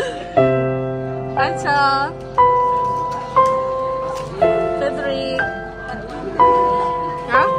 Rachel, Cedric, hả?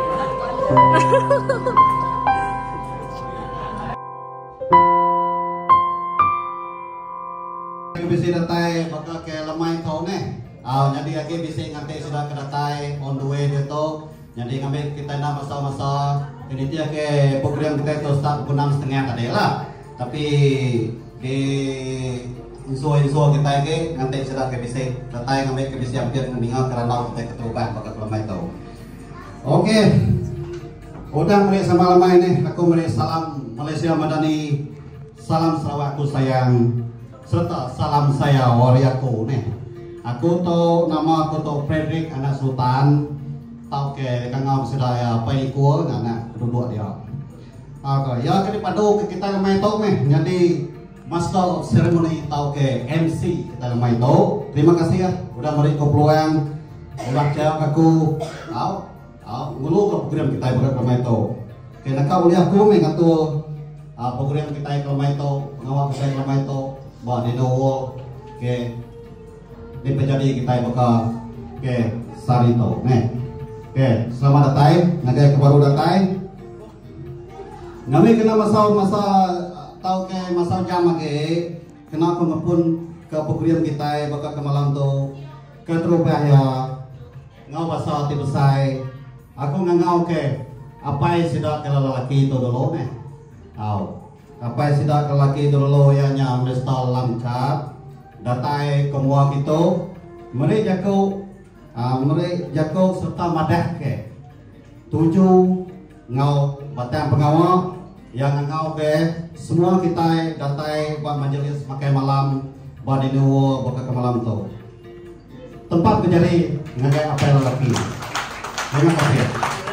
Bisa datai baka ke lemai kau ne. Jadi lagi bisa ngantai sudah ke datai on the way dia tu. Jadi ngambil kita nak masa-masa ini dia ke program kita tu start 6:30 kadang lah. Tapi di info kita ke ngantai sudah ke bisa datai ngambil ke bisa hampir meninggal kerana kita keturunan baka ke lemai tu. Okey. Udah mari sama lemai ni. Aku mari salam Malaysia Madani. Salam Sarawakku sayang. Serta salam saya wariaku nih. Aku tu nama aku tu Frederick anak Sultan. Tau ke kangau sedaya paikul anak duduk dia. Oke, ya kini padu ke kita lemai tu nih. Jadi Master of Ceremony tau ke MC kita lemai tu. Terima kasih ya. Udah beri ke peluang. Udah jawab aku. Ngulu ke program kita buat lemai tu. Kena kau lihat aku nih katu program kita lemai tu. Pengawal kita lemai tu. Bah di doa ke di penjadi kita buka ke sarito nih. Oke, selamat datang. Nagai kebaru datang. Kami kena masa tahu ke masa jam lagi. Kena pengepun ke program kita buka ke malam tu ke terupaya ngau bahasa ti besai. Aku ngau ke apa yang sudah kalau lelaki itu dulu nih. Tahu. Apa sidak lelaki dulu yang mesti lengkap datai kemua gitu mereka jago serta madah ke 7 ngau batang pengawal yang ngau ke semua kita datai buat majelis makai malam badinu buka ke malam tu tempat menjadi ngagai apa lelaki. Terima kasih.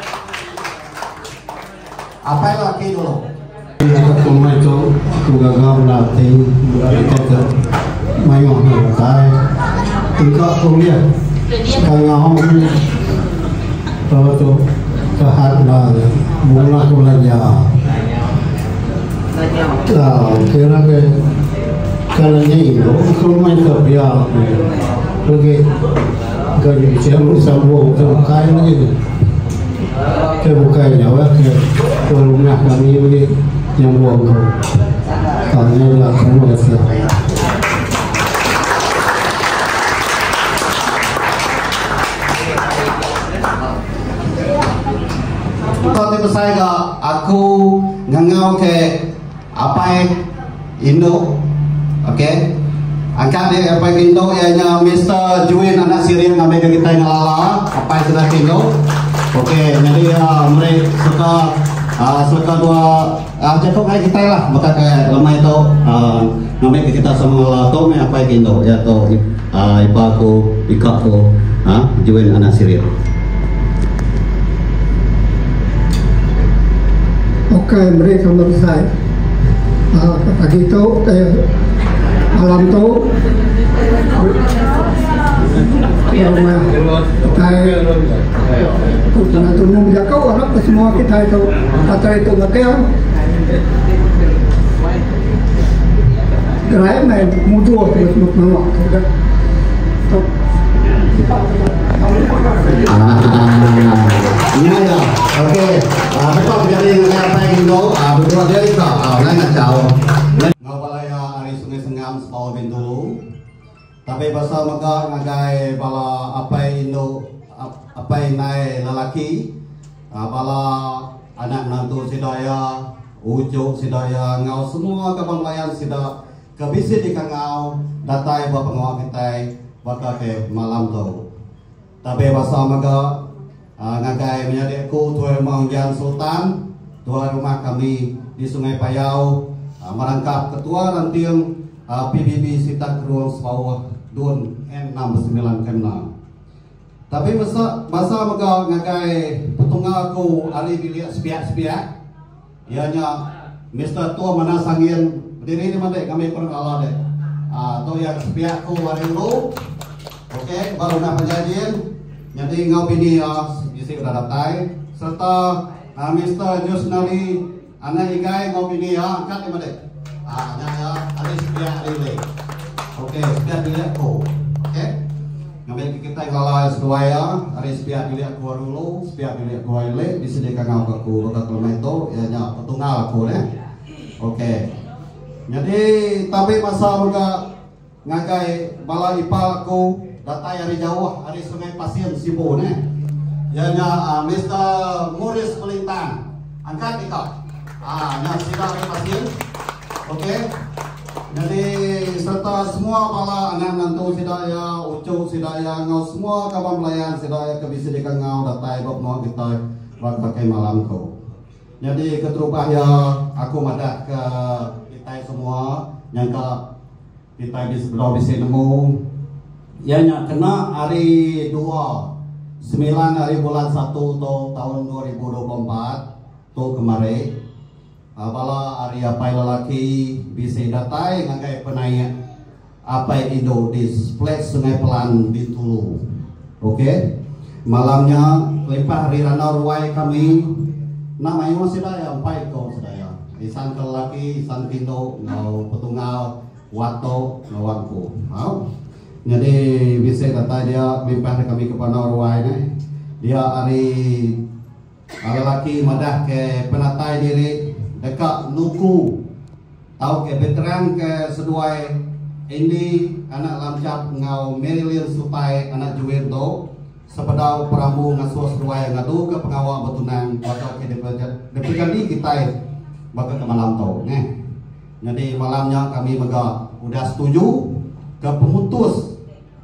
Apa lelaki dulu? Kumai itu aku gagal melatih kita mayong hantai tingkat kuliah sekarang ini kalau tu kehat lah mula belajar kira ke kalau ni itu kumai terbiak pergi kerja siapa sambung terbuka lagi terbuka jawab ke rumah kami ini yang buang tu, tanya lah semua dah. Tadi besar ke aku ngangau ke apa Indo, okay? Angkat dia apa Indo ianya Mr. Juin anak Syria ngambil kita ngelala apa sudah Indo, okay? Jadi mereka suka dua cakap kayak kita lah maka kayak lemah itu ngambil ke kita semua lato apa yang Indo ya to ipaku ikakku Juin anak Syria. Oke, mereka selesai. Pagi itu, malam itu, kita turun menjaga orang semua kita itu kata itu makanya gerai main mudah terus menolak kita. Ini ya, oke. Apa menjadi apa yang Indo? Berdua dia itu, lain jauh. Ngau balaya hari Sungai Sengam sepawa bintu. Tapi pasal maka ngagai bala apa Indo apa naik lelaki bala anak nantu sidaya ujuk sidaya ngau semua kapan layan sidak kebisi di kangau datai buat pengawal kita bakal ke malam tu. Tapi pasal maka ngagai menyadikku tuan rumah Undian Sultan tuan rumah kami di Sungai Payau merangkap ketua ranting PBB Sitak Ruang Sepawah Dun N69 Kemna. Tapi masa maka ngagai petunggal aku hari bilik sepiak-sepiak ianya Mr. Tua mana sangin berdiri di mana kami perkala deh. Tu yang sepiak ku hari dulu. Okey, baru nak penjajian. Jadi ngau bini isi udah datai serta Mr. Jusnari anak igai ngau bini angkat di mana? Ya, ada sepiak hari ini. Oke, sepiat bilik ko. Oke. Ngambil kita kalau seduaya, hari sepiat bilik ko dulu, sepiat bilik ko ile, disediakan ngau aku bakal itu, ya nya petunggal aku ya. Oke. Jadi tapi masa juga ngagai bala ipal aku datai hari jauh, hari sungai Pasir Sibu nih. Ya nya Mr. Morris Melintang. Angkat ikut. Nya sidang Pasir. Oke. Jadi serta semua bala anak nantu sidaya, ucu sidaya, ngau semua kawan pelayan sidaya kebisi di ngau datai bab mau kita pakai malam ko. Jadi keterubah ya aku madak ke kita semua yang kita bisa nemu. Ya nya kena hari 9 hari bulan 1 tahun 2024 tu kemarin. Bala hari apai lalaki bisa datai ngagai penaik apai Indo di Flex Sungai Pelan Bintulu. Oke. Malamnya limpah hari rana ruai kami namanya masih daya apai ko sedaya. Isan lelaki, isan Indo, ngau petunggal, wato, ngawangku. Jadi bisa datai dia limpah kami kepada ruai ni. Dia hari lelaki madah ke penatai diri dekat nuku tahu ke veteran ke seduai ini anak lamcap ngau Marilyn Supai anak Juwento sepedau perambu ngasuh seduai ngadu ke pengawal betunang bakal ke depan di kita bakal ke malam tau nih. Jadi malamnya kami mega udah setuju ke pemutus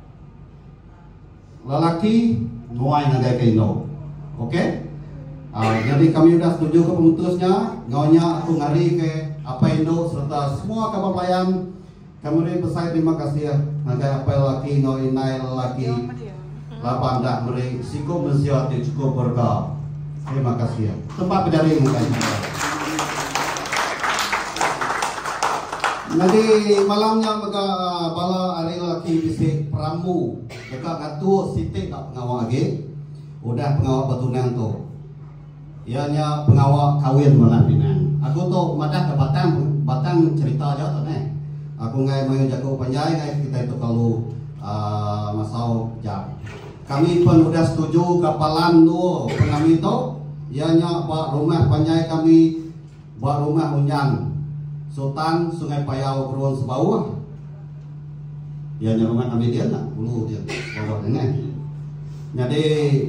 lelaki nuai ngagai ke Indo. Oke? Jadi kami sudah setuju ke pemutusnya, ngaunya aku ngari ke apa Indo serta semua kapal pelayan. Kami besar terima kasih ya. Naga apa laki ngau inai lelaki, lapan dak meri siko mensiati cukup berkah. Terima kasih ya. Tempat pedari mukanya. Nanti malamnya maka bala hari lelaki bisa peramu dekat ngatu sitik tak pengawal lagi. Udah pengawal betunang tu. Ianya pengawal kawin malah Pinang. Aku tuh madah ke Batang cerita aja tuh nih. Aku ngai mau jago panjai ngai kita itu kalau masau jam. Kami pun udah setuju kapalan tuh kami itu. Ianya buat rumah panjai kami buat rumah Unyan Sultan Sungai Payau Keruan Sebawah. Ianya rumah kami dia nak dulu dia bawah ini. Jadi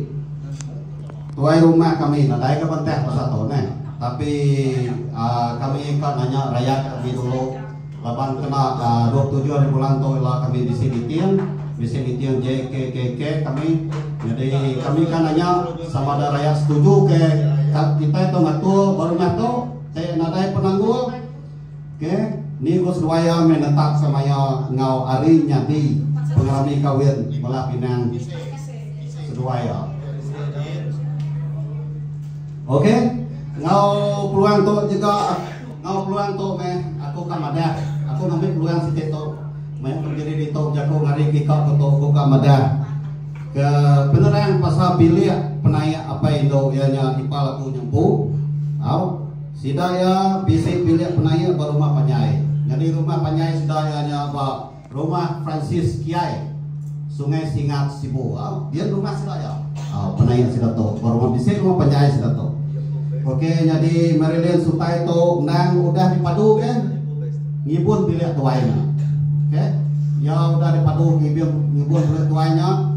tuai rumah kami, nadai ke pentek pasal tahun nih. Tapi kami kan hanya rakyat kami dulu. Lapan kena 27 hari bulan tu lah kami bisa mitian JKKK kami. Jadi kami kan hanya sama ada rakyat setuju ke kita itu ngatur baru ngatur. Saya nadai penanggul. Oke, ni gus duaya menetap sama ya ngau hari nyati pengalami kawin malah Pinang seduaya. Oke, ngau peluang tu juga ngau peluang tu aku kan ada, aku ngambil peluang si Tito, berdiri di top jago ngari kikau ke aku kan ada. Ke beneran pasal pilih penaik apa Indo ianya ipal aku nyempu, sidaya bisa pilih penaik baru rumah Panyai. Jadi rumah Panyai sidayanya apa? Rumah Francis Kiai, Sungai Singat Sibu. Dia rumah sidaya. Penaik sidato, baru bisa rumah Panyai sidato. Oke, jadi Marilyn Supai itu nang udah dipadu kan, ngibun pilih tuainya. Oke, ya udah dipadu ngibun pilih tuainya.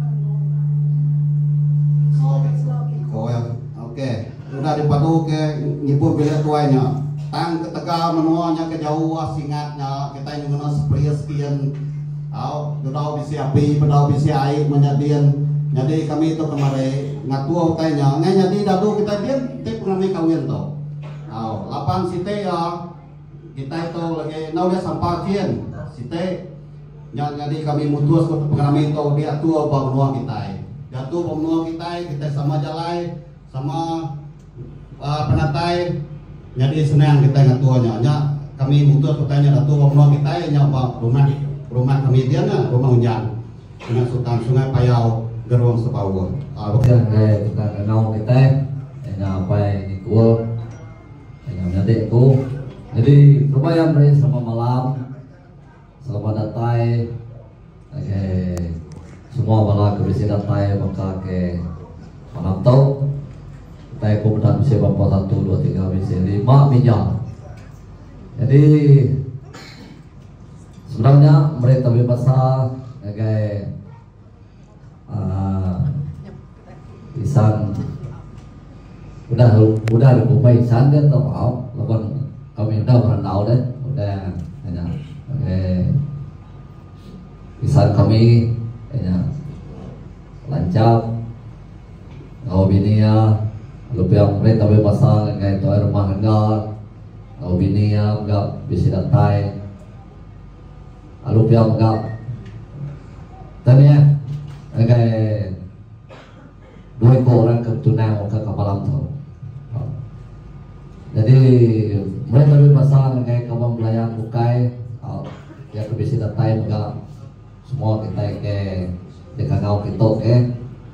Oke, udah dipadu ke ngibun pilih tuainya. Tang ketegal menuanya ke jauh singatnya, kita yang mengenal seperti sekian. Bedau bisa api, bedau bisa air menyadian. Jadi kami itu kemarin ngatua utainya, jadi dadu kita dia tip kami kawin tu. 8 site ya kita itu lagi dia sampakin site. Jadi kami mutus kami itu dia tua benua kita. Dia tua benua kita sama jalai sama penatai. Jadi senang kita ngatuanya. Kami mutus utainya tua benua kita nyawa rumah kami dia rumah Unyan. Sungai Sultan Sungai Payau Geruang Sebawah. Bukan kita kenal kita, apa yang ikut, yang nanti aku. Jadi lumayan nih sama malam. selamat datang ke semua bala kebisi datang maka ke Manantau. Kita kemudian bisa bapak 1, 2, 3 bisa 5 minyak. Jadi sebenarnya mereka berbahasa sebagai Isan udah lupa Isan dia tahu lawan kami udah berandau deh udah hanya Isan kami hanya lancar ngau binia lupa yang mereka berbahasa kayak itu rumah enggak ngau binia enggak bisa datai lupa enggak tanya kayak 2 orang kebetulan ke kapalam tahu. Jadi mereka berbahasa kayak kawan belayar bukai, ya kebisi datai enggak semua kita ke dekangau kita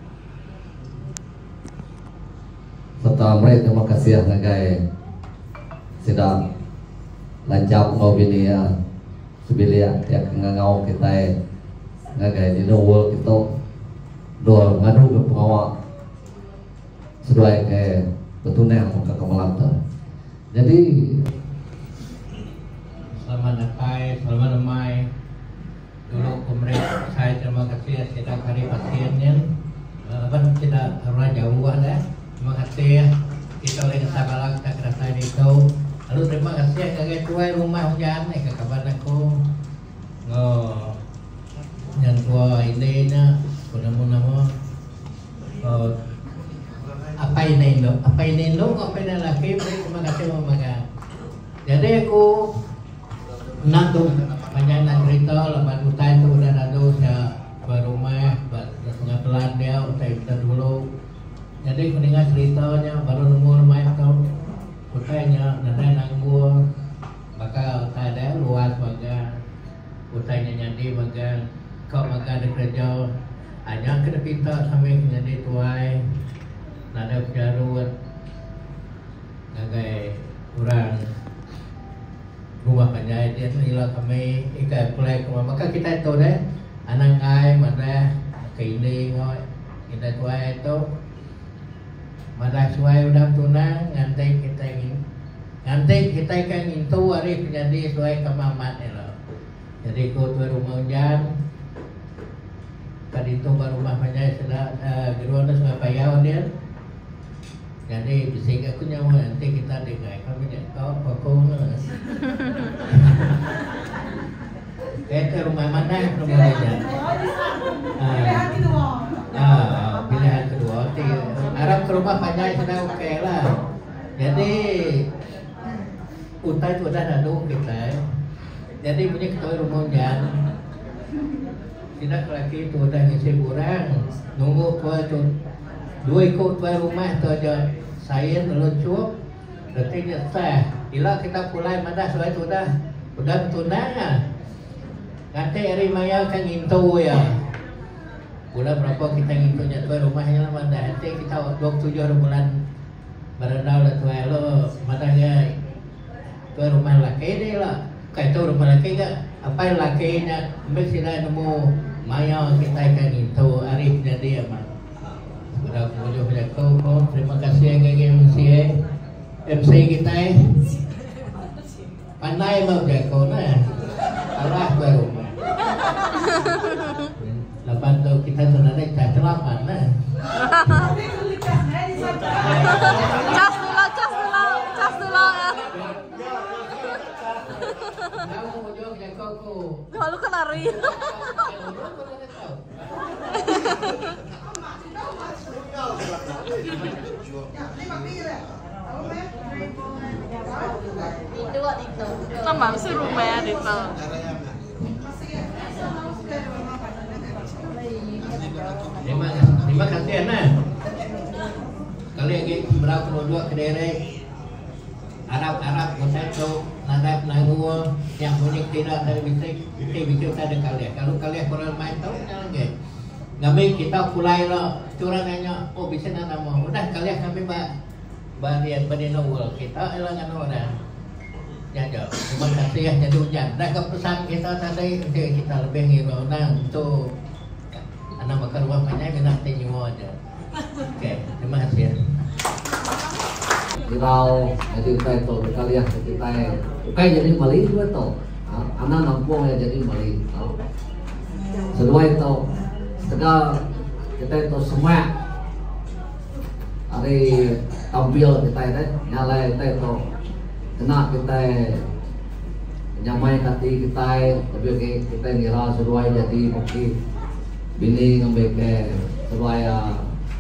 serta mereka terima kasih kayak sedang lancar mau bini ya sebilia ya ngangau kita ngagai di nowol kita do ngadu ke pengawal sesuai ke betunnya ke kemelantar. Jadi selamat datang, selamat ramai. Dulu pemerintah saya terima kasih sedang hari pasiennya. Kan tidak harus jauh ada. Terima kasih kita oleh kesalahan kita kerasa itu. Lalu terima kasih kakek tua rumah hujan ke kabar aku. Yang tua idenya, nama apa ini lo, apa ini laki, terima kasih mama. Jadi aku nantung banyak nak cerita, lepas hutan itu udah ada saya berumah, setengah pelan dia, saya kita dulu. Jadi aku dengar ceritanya baru nemu rumah itu, hutannya nada nanggur, maka ada luas baga, hutannya jadi baga, kau baga ada kerja, hanya kena pinta sampai menjadi tuai. Nada jarut ngagai orang rumah panjai dia tu hilang kami ikai pulai ke maka kita itu deh anak ngai mana ke ini ngoi kita tuai itu mana suai udah tunang ngantai kita kan itu hari menjadi suai kemamat lo jadi kau tuai rumah hujan tadi itu baru rumah panjai sudah geruan sudah payah dia. Jadi bising aku nyawa nanti kita dengar kami tidak tahu apa nus. Ke rumah mana rumah aja. Pilihan kedua. Arab ke rumah panjang sudah oke lah. Jadi untai itu udah ada kita. Jadi punya kita rumah hujan. Tidak lagi itu udah ngisi kurang. Nunggu tua itu 2 ikut rumah tu aja saya meluncur berarti nyesah bila kita pulai mana suai tu udah tunang nanti hari maya kan ngintu ya bulan berapa kita ngintunya tu rumahnya mana nanti kita 27 bulan berenau lah tu lo mana ya tu rumah laki dia lah kayak tu rumah laki ke apa yang lakinya mesti dah nemu maya kita kan ngintu hari jadi apa. Sudah kemudian kau terima kasih MC kita pandai mau jago nah arah baru lepas tu kita sebenarnya tak selamat nah cas dulu ya. Kamu mau jago Kalau kan lari. Tambah sih rumah dito. Terima kasih Ana. Kali lagi berapa dua kedere Arab itu nadab nangua yang punya tidak dari bisik ada kalian. Kalau kalian kurang main tahu jangan ke. Kami kita kulai lo curangannya oh bisa nama udah kalian kami badian nol kita elangan orang. Ya, terima kasih ya jadi hujan. Dan kepesan kita tadi kita lebih ngirona untuk anak bakar rumah banyak kita tanya aja. Oke, terima kasih ya. Dirau jadi kita berkali ya kita kayak jadi mali juga tuh. Anak nampung ya jadi mali. Sedua itu sedang kita itu semua hari tampil kita itu nyala kita itu kena kita nyamai kati kita tapi kita ngira seruai jadi mungkin bini ngambil ke seruai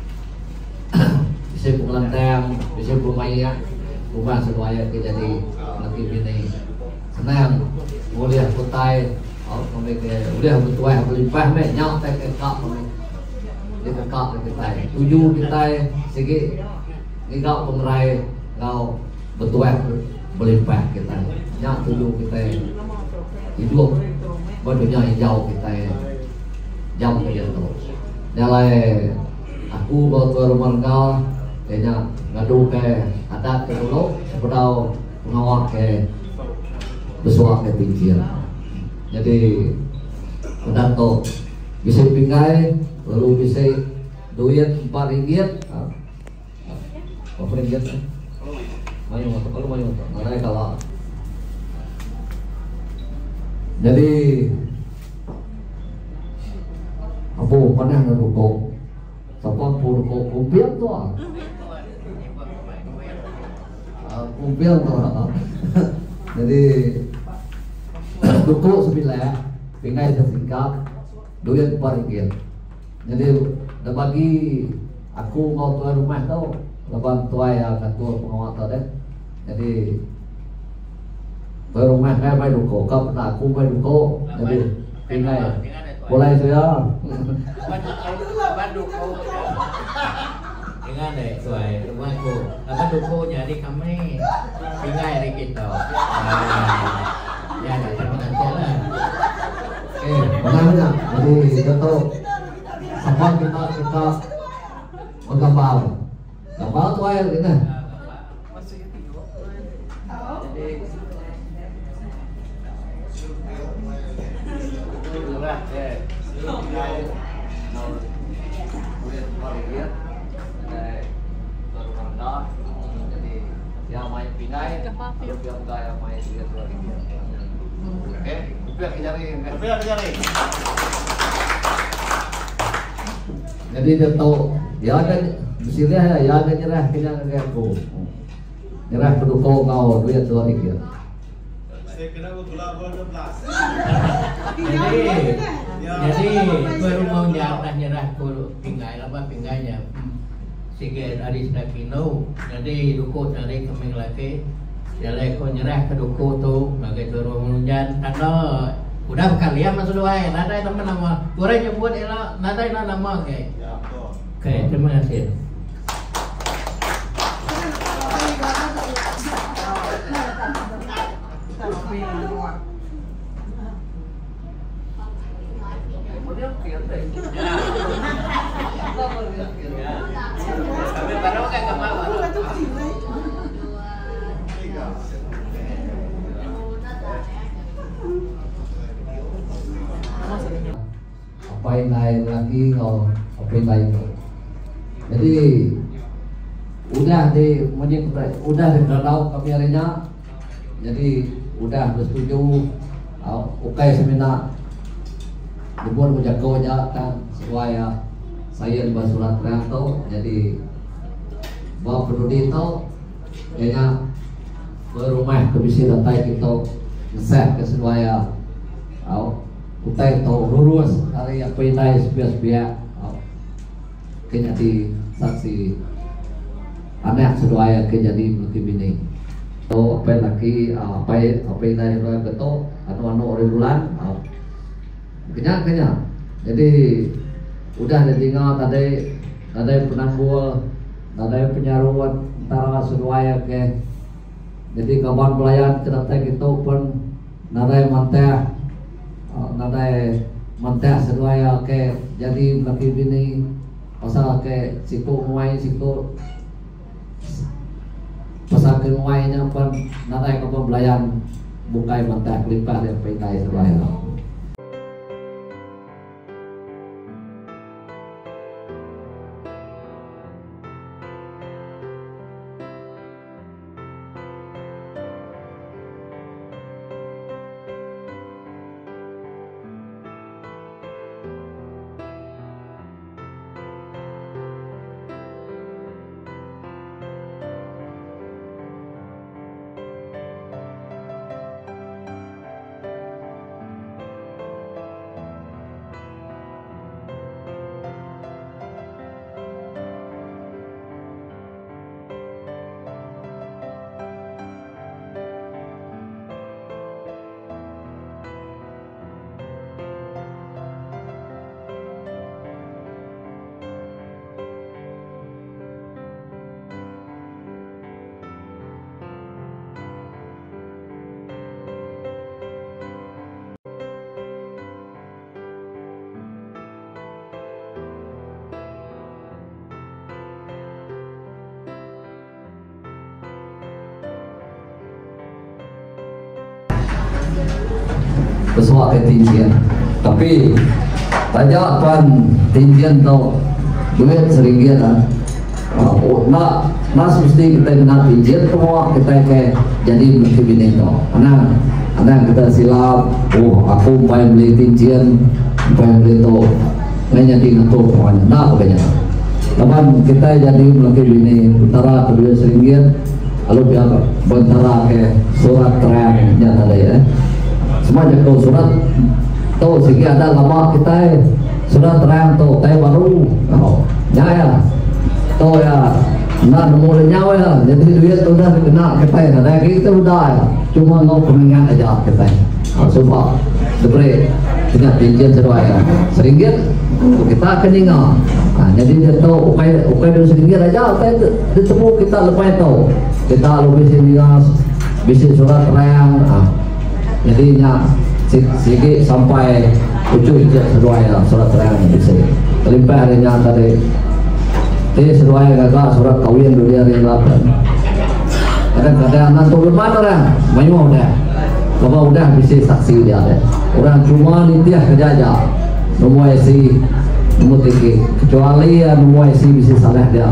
bisa pengelantang bisa pemain rumah seruai ke jadi laki bini senang mulia kutai ngambil ke udah bertuai berlimpah mek nyau tak kekak di kekak kita tujuh kita segi ngigau pengerai ngau bertuai berlimpah kita yang tujuh kita hidup barunya hijau kita jam begitu nilai aku bawa tuan rumah kau kayaknya ngadu ke adat ke dulu sebelum pengawal ke bersuara ke pinggir jadi pendato bisa pinggai lalu bisa duit 4 ringgit berapa ringgit mayu motor kalau mayu motor nggak kalah jadi apa pernah ngeruko siapa pun ruko kumpil tuh kumpil tuh jadi ruko sebelah pingai sesingkat duit 4 ringgit jadi udah bagi aku mau tuan rumah tau lepas tuai yang ketua pengawal tadi jadi rumah saya main duko kau pernah aku main duko jadi pingai boleh saya duko dengan deh tuai rumahku lepas duko jadi kami pingai dari kita ya ada terminal lah bagaimana jadi kita sama kita menggambar gambar tuh air ini jadi yang main pingai kalau yang enggak yang main dia tuh jadi dia tahu ya ada misalnya ya ada nyerah kena aku nyerah pendukung kau duit 2 ringgit jadi baru mau nyerah pinggai apa pinggainya sige dari Stakino jadi duko dari kami lagi jadi kau nyerah ke duko tuh bagi turun hujan karena udah kalian masuk doain nada teman nama kurang nyebut elah nada nama oke terima kasih apa yang lain lagi kalau apa yang lain jadi udah di udah di Danau kami harinya jadi udah bersetuju oke seminar dibuat menjaga aja kan supaya saya di Basurat Trianto jadi bawa peduli itu kayaknya berumah kebisi lantai kita ngesek ke supaya utai itu lurus kali apa yang lain sebiak kayaknya di saksi anak supaya kejadi lebih bini atau apa lagi apa yang lain betul anu orang bulan kenya jadi udah ada tinggal tadi penanggul tadi penyaruan antara seruaya ke jadi kawan pelayan kedatangan itu pun nadai manteh seruaya ke jadi laki bini pasal ke siku muai siku Pasakin wainya pun nanti ke pembelayan bukai mantak lipat yang pintai sebaik. Sesuai ketinggian, tapi tanya tuan tinggian tau duit seringgit nak mesti kita kena tinggian semua kita kayak jadi mesti bini tau. Karena kita silap, aku pengen beli tinggian, pengen beli tu, nanya di ngatur semuanya, nak banyak. Lapan kita jadi mesti bini utara kedua seringgit, lalu biar bentara ke surat terangnya tadi ya. Semuanya kau surat tu sehingga ada lama kita surat terang tu tay baru ya tu ya nak nemu nyawa ya jadi duit tu dah kena kita ada kita udah cuma mau pengingat aja kita sebab diberi tidak pinjam seruai seringgit kita keningat jadi dia tu ukai dulu seringgit aja ditemu kita lepas tu kita lebih sini bisa surat terang jadinya sikit sampai ujung je seruai surat terang bisa terlimpah harinya tadi seruai agak surat kahwin dunia hari 8 kadang-kadang nanti berman orang mayuh dah kalau udah bisa saksi dia deh orang cuma nitiah kerja aja nomor isi nomor tinggi kecuali nomor isi bisa salah dia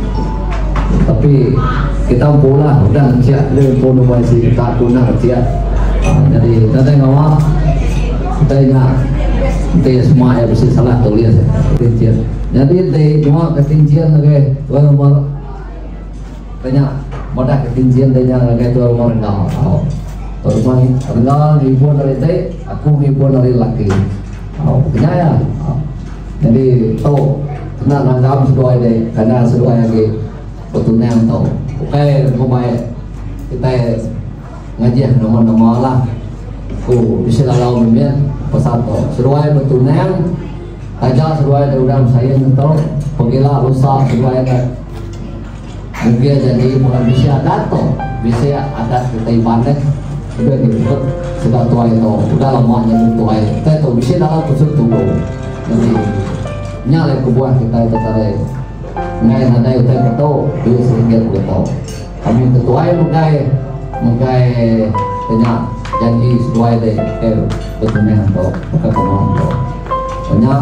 tapi kita pula udah siap dia pun nomor isi kita guna siap. Jadi kita ngawak kita ingat kita semua yang bisa salah tulis ketinggian. Jadi di cuma ketinggian lagi tuan nomor banyak modal ketinggian dia lagi tuan nomor rendah. Tuan rendah ibu dari teh, aku ibu dari laki. Kenyaya. Jadi tu kena nanggam sesuai deh, karena sesuai lagi betulnya tu. Oke, pemain kita ngaji nama-nama lah bisa lalau memang pasal tu seruai betul neng aja seruai dari orang saya mentor pergilah rusak seruai kan mungkin jadi bukan bisa ada tu bisa ada kita ibadah sudah disebut sudah tua itu sudah lamanya tua itu itu bisa dalam kusut tubuh jadi nyala kebuah kita itu tadi ngai ada itu itu dua sedikit begitu kami ketua yang mungkin banyak janji sesuai dengan betulnya untuk perkembangan untuk banyak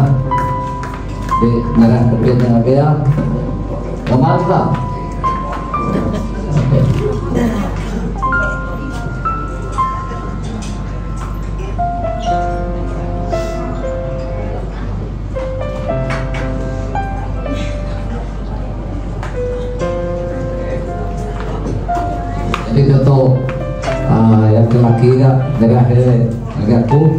di merah kebiasaan agak lemah tak. Jadi contoh yang lelaki agak aku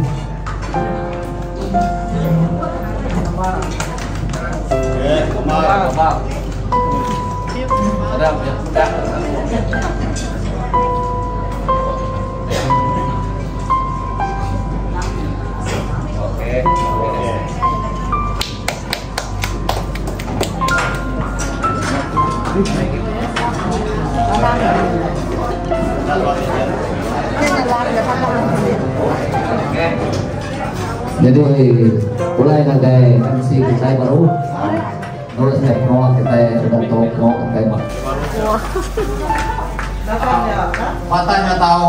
jadi mulai ada MC saya baru menurut saya kita sudah tahu kita Patahnya tahu.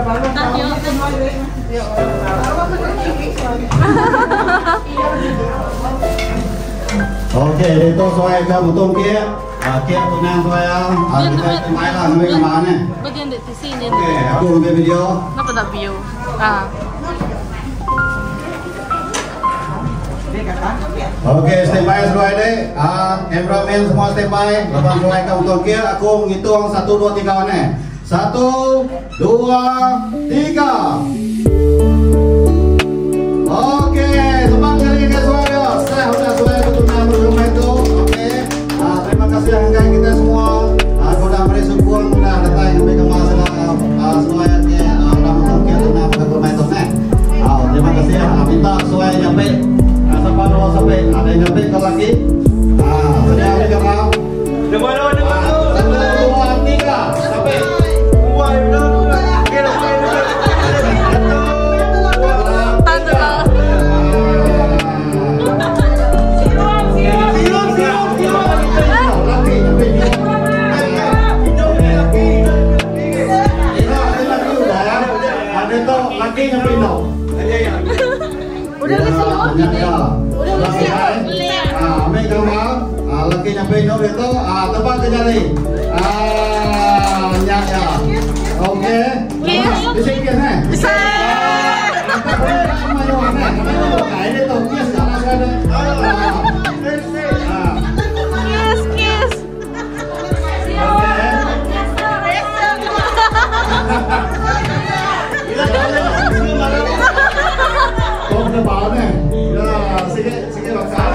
Oke, itu soal kamu tunggu kia tunang soal. Kita main lah, kami kemana? Bagian di sini. Oke, aku ambil video. Kenapa tak view? Ah. Oke, standby semua ini. Cameraman semua standby. Lepas mulai kamu tunggu, aku ngitung 1, 2, 3 mana? 1, 2, 3. Oke, semangat kali ini semuanya. Saya sudah selesai bertunang rumah itu. Oke, terima kasih yang kita semua. Sudah beri syukur, sudah datang sampai ke masa semuanya tunang rumah itu. Terima kasih. Minta sesuai nyampe. Sampai dulu sampai ada yang nyampe ke lagi. Sudah ada jemaah. Jemaah 1, 2, 3 sampai. Udah lagi nyampe nyok itu tepat ke jari nyanya. Oke, bisa kias nih. Bisa. Ini tuh kias karena ada. Kiss. Kau udah bawa nih. Ya, sige bakal.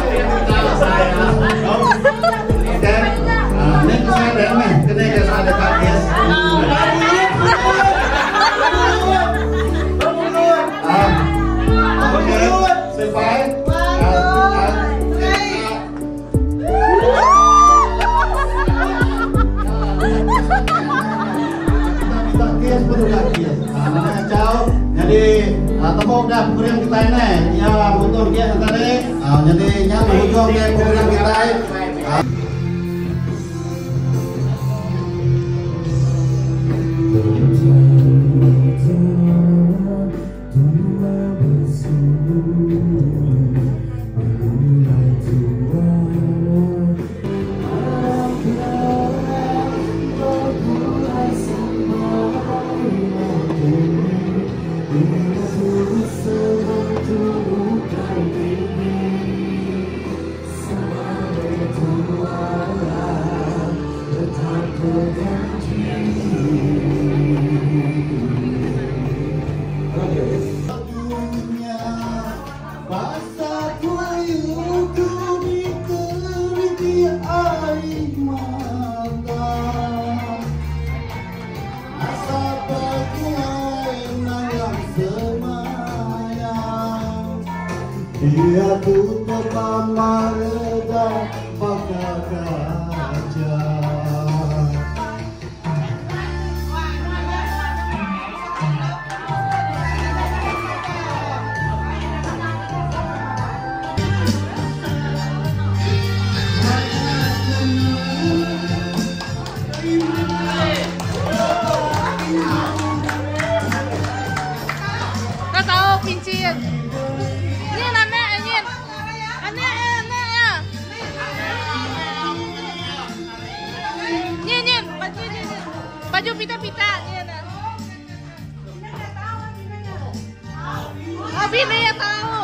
Oke. Ini saya ada nih. Kena ke ada kias. Oke. Sampai. Jadi temu dah program kita ini ya untuk dia tadi jadi nya ujung ke program kita dia tutup kamar dan pakai kaca. Tak tahu pincin. Ini nenek ini. Nenek ya. Ini baju ini. Baju pita-pita ini. Bini ya tahu.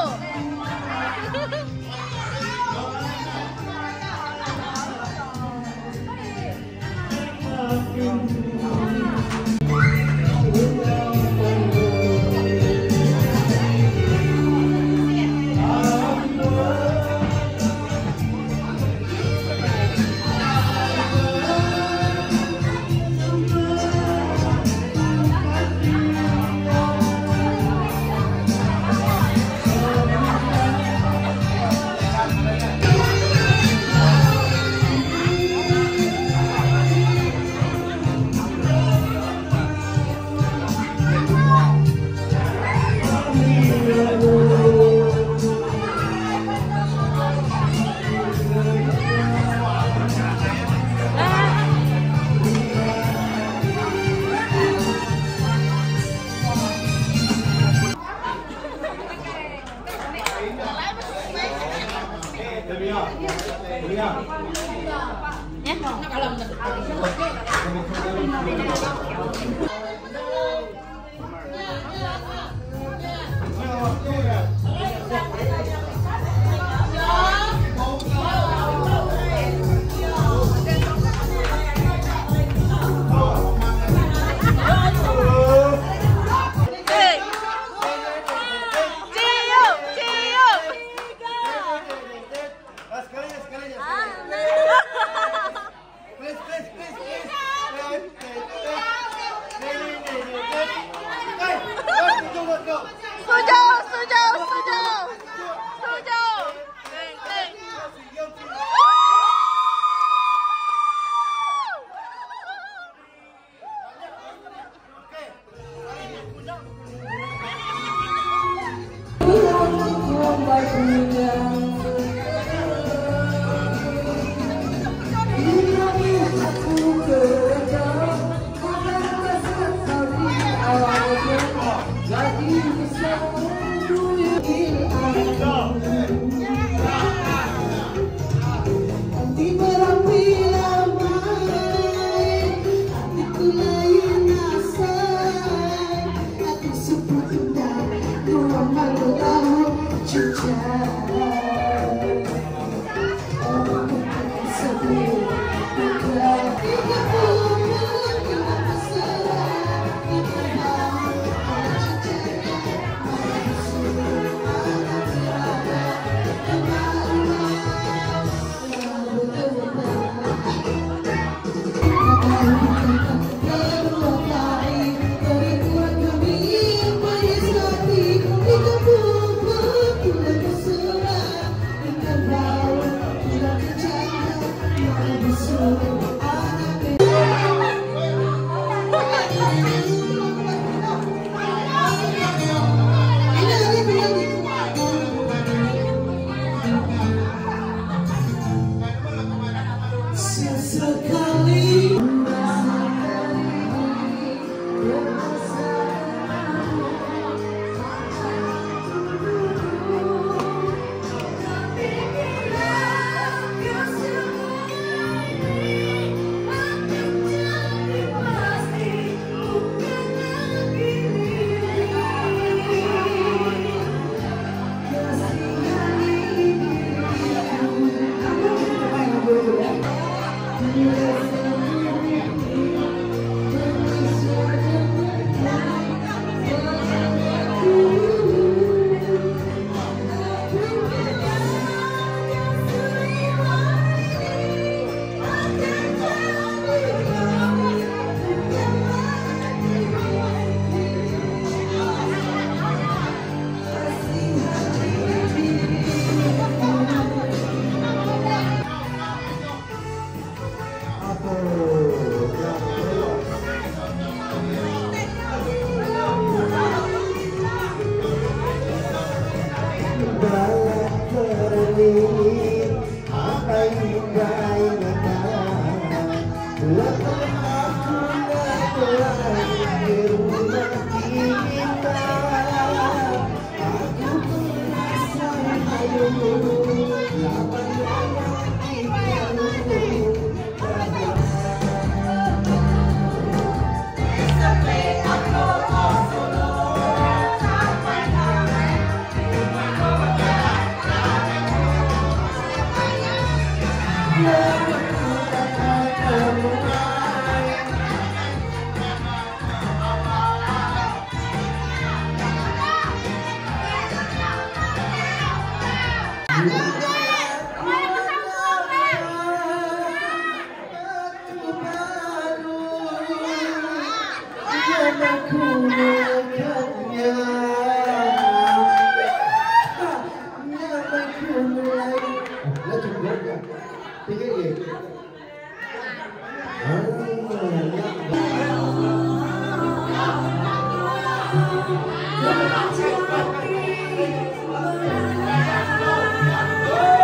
Hãy subscribe cho kênh Ghiền Mì Gõ để không bỏ lỡ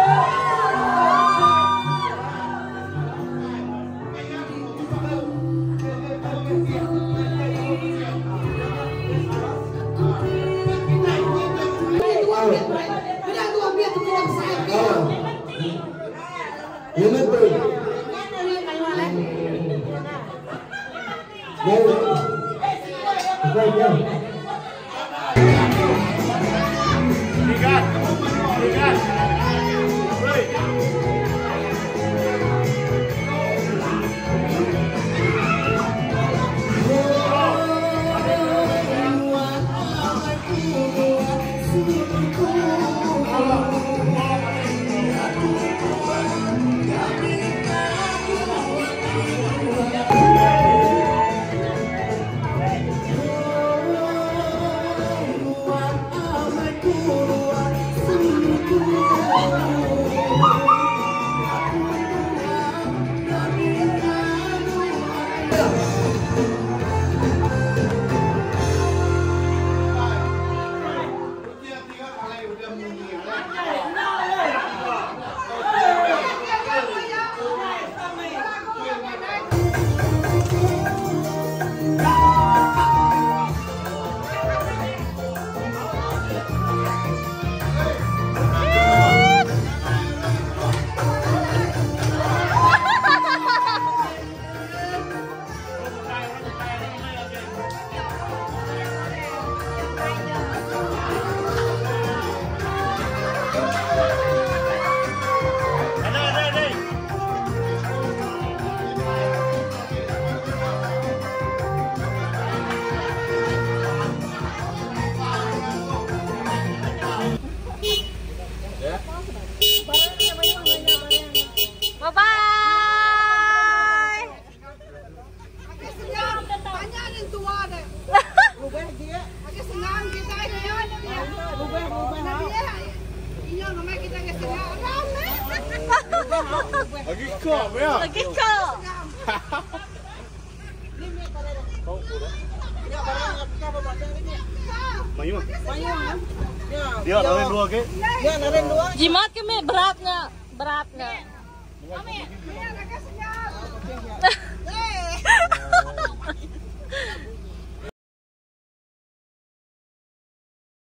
Bye-bye. Lagi kok ya? Lagi kok. Mayu. Dia narin dua ke? Jimat kami beratnya, beratnya.